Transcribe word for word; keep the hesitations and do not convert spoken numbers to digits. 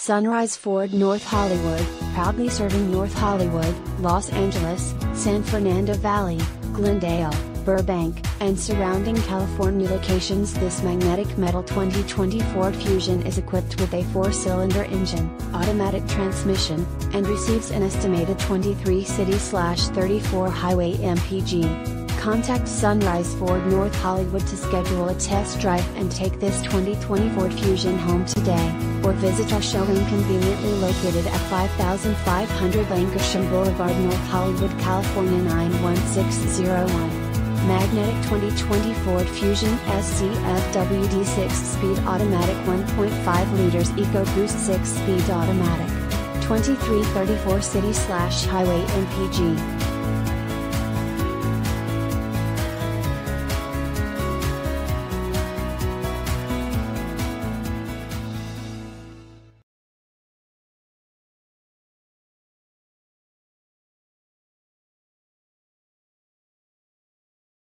Sunrise Ford North Hollywood, proudly serving North Hollywood, Los Angeles, San Fernando Valley, Glendale, Burbank, and surrounding California locations. This magnetic metal twenty twenty Ford Fusion is equipped with a four-cylinder engine, automatic transmission, and receives an estimated twenty-three city/thirty-four highway M P G. Contact Sunrise Ford North Hollywood to schedule a test drive and take this twenty twenty Ford Fusion home today, or visit our showroom conveniently located at five thousand five hundred Lankershim Boulevard, North Hollywood, California nine one six zero one. Magnetic twenty twenty Ford Fusion S C F W D six-speed automatic one point five liters EcoBoost six-speed automatic. twenty-three thirty-four city/highway M P G.